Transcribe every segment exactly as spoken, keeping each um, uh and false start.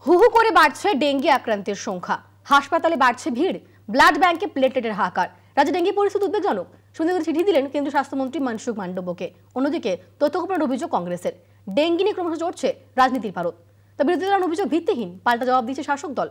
হু হু করে বাড়ছে ডেঙ্গি আক্রান্তের সংখ্যা, হাসপাতালে বাড়ছে ভিড়, ব্লাড ব্যাংকে প্লেটলেটের হাহাকার। রাজ্যে ডেঙ্গি পরিস্থিতি উদ্বেগজনক। সুন্দর চিঠি দিলেন কেন্দ্রীয় স্বাস্থ্যমন্ত্রী মনসুখ মান্ডব্যকে। অন্যদিকে তথ্য গোপনের অভিযোগ কংগ্রেসের। ডেঙ্গি নিয়ে ক্রমশ চড়ছে রাজনীতির পারদ। তা বিরোধীদের অভিযোগ ভিত্তিহীন, পাল্টা জবাব দিচ্ছে শাসক দল।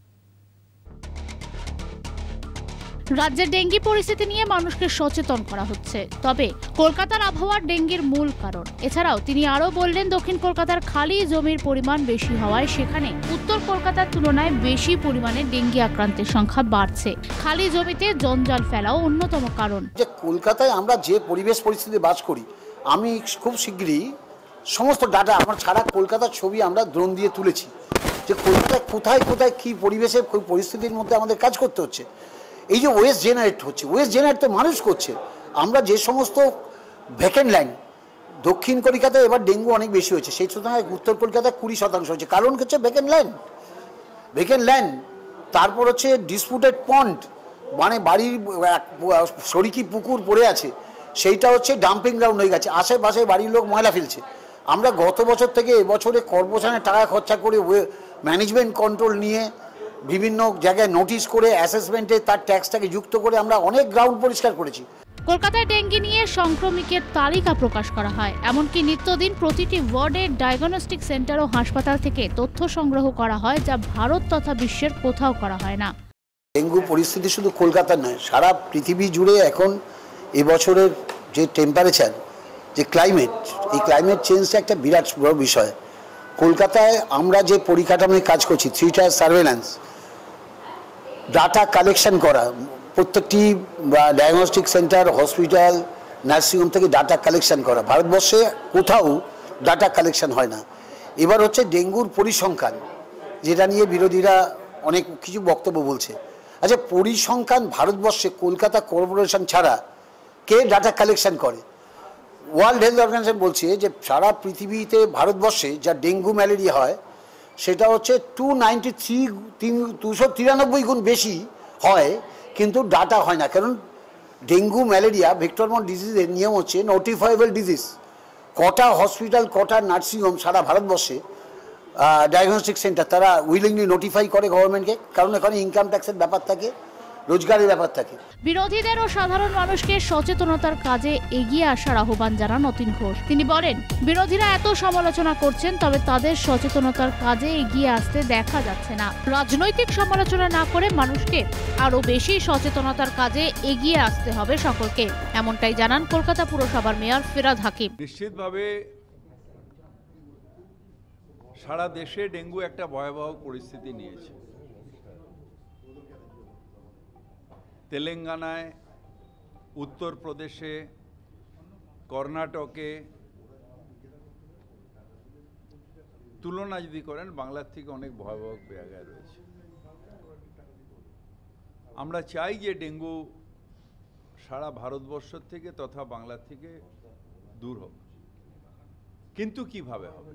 রাজ্যের ডেঙ্গি পরিস্থিতি নিয়ে মানুষকে সচেতন করা হচ্ছে, তবে কলকাতার আবহাওয়ার ডেঙ্গির মূল কারণ। এছাড়াও তিনি আরও বললেন, দক্ষিণ কলকাতার খালি জমির পরিমাণ বেশি হওয়ায় সেখানে উত্তর কলকাতার তুলনায় বেশি পরিমাণে ডেঙ্গি আক্রান্তের সংখ্যা বাড়ছে। খালি জমিতে জঞ্জাল ফেলাও অন্যতম কারণ। যে কলকাতায় আমরা যে পরিবেশ পরিস্থিতি বাস করি, আমি খুব শীঘ্রই সমস্ত ডাটা আমার ছাড়া কলকাতার ছবি আমরা ড্রোন দিয়ে তুলেছি, যে কলকাতায় কোথায় কোথায় কী পরিবেশের পরিস্থিতির মধ্যে আমাদের কাজ করতে হচ্ছে। এই যে ওয়েস্ট জেনারেট হচ্ছে, ওয়েস্ট জেনারেট তো মানুষ করছে। আমরা যে সমস্ত ভ্যাকেন্ট ল্যান্ড, দক্ষিণ কলকাতায় এবার ডেঙ্গু অনেক বেশি হয়েছে, সেই তুলনায় উত্তর কলকাতায় কুড়ি শতাংশ হচ্ছে। কারণ হচ্ছে ভ্যাকেন্ট ল্যান্ড, ভ্যাকেন্ট ল্যান্ড তারপর হচ্ছে ডিসপুটেড পন্ড, মানে বাড়ির সরিকি পুকুর পড়ে আছে, সেইটা হচ্ছে ডাম্পিং গ্রাউন্ড হয়ে গেছে, আশেপাশে বাড়ির লোক ময়লা ফেলছে। আমরা গত বছর থেকে এবছরে কর্পোরেশনের টাকা খরচা করে ম্যানেজমেন্ট কন্ট্রোল নিয়ে বিভিন্ন জায়গায় নোটিশ করে অ্যাসেসমেন্টে তার ট্যাক্সটাকে যুক্ত করে আমরা অনেক গ্রাউন্ড পরিষ্কার করেছি। কলকাতায় ডেঙ্গি নিয়ে সংক্রমিতের তালিকা প্রকাশ করা হয়, এমনকি নিত্যদিন প্রতিটি ওয়ার্ডে ডায়াগনস্টিক সেন্টার ও হাসপাতাল থেকে তথ্য সংগ্রহ করা হয়, যা ভারত তথা বিশ্বের কোথাও করা হয় না। ডেঙ্গু পরিস্থিতি শুধু কলকাতা নয়, সারা পৃথিবী জুড়ে এখন এবছরের যে টেম্পারেচার, যে ক্লাইমেট, এই ক্লাইমেট চেঞ্জটা একটা বিরাট বড় বিষয়। কলকাতায় আমরা যে পরিকাঠামোয় কাজ করছি, three tier surveillance, data collection করা, প্রত্যেকটি ডায়াগনস্টিক সেন্টার, হসপিটাল, নার্সিংহোম থেকে ডাটা কালেকশন করা, ভারতবর্ষে কোথাও ডাটা কালেকশন হয় না। এবার হচ্ছে ডেঙ্গুর পরিসংখ্যান, যেটা নিয়ে বিরোধীরা অনেক কিছু বক্তব্য বলছে। আচ্ছা, পরিসংখ্যান ভারতবর্ষে কলকাতা কর্পোরেশন ছাড়া কে ডাটা কালেকশন করে? ওয়ার্ল্ড হেলথ অর্গানাইজেশন বলছে যে সারা পৃথিবীতে ভারতবর্ষে যা ডেঙ্গু ম্যালেরিয়া হয় সেটা হচ্ছে টু নাইনটি থ্রি তিন দুশো তিরানব্বই গুণ বেশি হয়, কিন্তু ডাটা হয় না। কারণ ডেঙ্গু ম্যালেরিয়া ভেক্টরবর্ন ডিজিজের নিয়ম হচ্ছে নোটিফাইবল ডিজিজ। কটা হসপিটাল, কটা নার্সিংহোম সারা ভারতবর্ষে ডায়াগনস্টিক সেন্টার তারা উইলিংলি নোটিফাই করে গভর্নমেন্টকে, কারণ এখানে ইনকাম ট্যাক্সের ব্যাপার থাকে, রোজগারের ব্যাপার থাকে। বিরোধীদের ও সাধারণ মানুষকে সচেতনতার কাজে এগিয়ে আসার আহ্বান জানান অতীন ঘোষ। তিনি বলেন, বিরোধীরা এত সমালোচনা করছেন, তবে তাদের সচেতনতার কাজে এগিয়ে আসতে দেখা যাচ্ছে না। রাজনৈতিক সমালোচনা না করে মানুষকে আরো বেশি সচেতনতার কাজে এগিয়ে আসতে হবে সকলকে, এমনটাই জানান কলকাতা পুরসভার মেয়র ফিরাদ হাকিম। নিশ্চিতভাবে সারা দেশে ডেঙ্গু একটা ভয়াবহ পরিস্থিতি নিয়েছে। তেলেঙ্গানায়, উত্তরপ্রদেশে, কর্ণাটকে তুলনা যদি করেন বাংলার থেকে অনেক ভয়াবহ জায়গায় রয়েছে। আমরা চাই যে ডেঙ্গু সারা ভারতবর্ষ থেকে তথা বাংলার থেকে দূর হোক, কিন্তু কিভাবে হবে?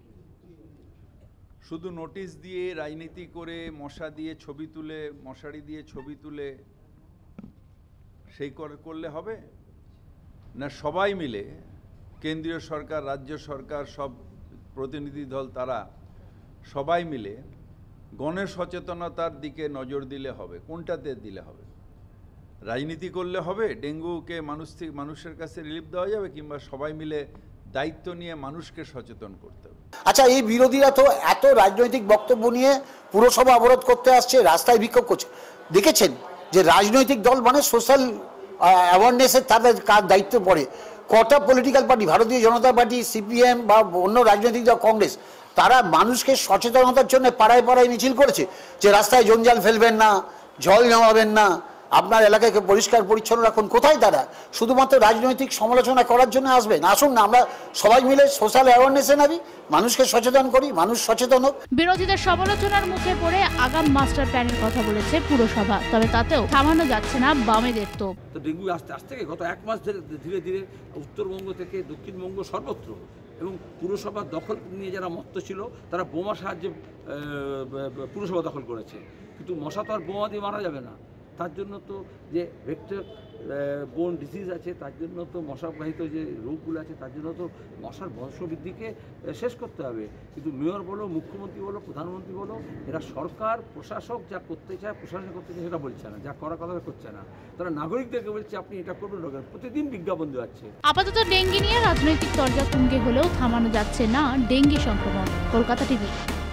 শুধু নোটিশ দিয়ে, রাজনীতি করে, মশা দিয়ে ছবি তুলে, মশারি দিয়ে ছবি তুলে সেই করলে হবে না? সবাই মিলে, কেন্দ্রীয় সরকার, রাজ্য সরকার, সব প্রতিনিধি দল, তারা সবাই মিলে গণের সচেতনতার দিকে নজর দিলে হবে। কোনটাতে দিলে হবে? রাজনীতি করলে হবে? ডেঙ্গুকে মানুষ থেকে মানুষের কাছে রিলিফ দেওয়া যাবে, কিংবা সবাই মিলে দায়িত্ব নিয়ে মানুষকে সচেতন করতে হবে। আচ্ছা, এই বিরোধীরা তো এত রাজনৈতিক বক্তব্য নিয়ে পুরসভা অবরোধ করতে আসছে, রাস্তায় বিক্ষোভ করছে। দেখেছেন যে রাজনৈতিক দল মানে সোশ্যাল অ্যাওয়ারনেসের তাদের কার দায়িত্ব পড়ে। কটা পলিটিক্যাল পার্টি, ভারতীয় জনতা পার্টি, সিপিএম বা অন্য রাজনৈতিক দল, কংগ্রেস, তারা মানুষকে সচেতনতার জন্য পাড়ায় পাড়ায় মিছিল করেছে যে রাস্তায় জঞ্জাল ফেলবেন না, জল জমাবেন না, আপনার এলাকাকে পরিষ্কার পরিচ্ছন্ন রাখুন। কোথায় তারা? শুধুমাত্র রাজনৈতিক সমালোচনা করার জন্য আসবেন? আসুন না, আমরা সবাই মিলে সোশ্যাল অ্যাওয়ারনেসে নামি, মানুষকে সচেতন করি, মানুষ সচেতন হোক। বিরোধীদের সমালোচনার মুখে পড়ে আগাম মাস্টার প্ল্যানের কথা বলেছে পুরসভা, তবে তাতেও থামানো যাচ্ছে না বামেদের তোপ। তো ডেঙ্গু আস্তে আস্তে গত এক মাস ধরে ধীরে ধীরে উত্তরবঙ্গ থেকে দক্ষিণবঙ্গ সর্বত্র, এবং পুরসভার দখল নিয়ে যারা মত্ত ছিল তারা বোমা সাহায্যে পুরসভা দখল করেছে। কিন্তু মশা তো আর বোমা দিয়ে মারা যাবে না, তার জন্য তো যে ভেক্টর বোন ডিজিজ আছে, তার জন্য তো মশাবাহিত যে রোগগুলো আছে তার জন্য তো মশার বংশবৃদ্ধিকে শেষ করতে হবে। কিন্তু মেয়র বলো, মুখ্যমন্ত্রী বলো, প্রধানমন্ত্রী বলো, এরা সরকার প্রশাসক যা করতে চায় প্রশাসন করতে চায় সেটা বলছে না, যা করার কথা করছে না। তারা নাগরিকদেরকে বলছে আপনি এটা করবেন, প্রতিদিন বিজ্ঞাপন দেওয়াচ্ছে। আপাতত ডেঙ্গি নিয়ে রাজনৈতিক তরজা তুঙ্গে হলেও থামানো যাচ্ছে না ডেঙ্গি সংক্রমণ। কলকাতা টিভি।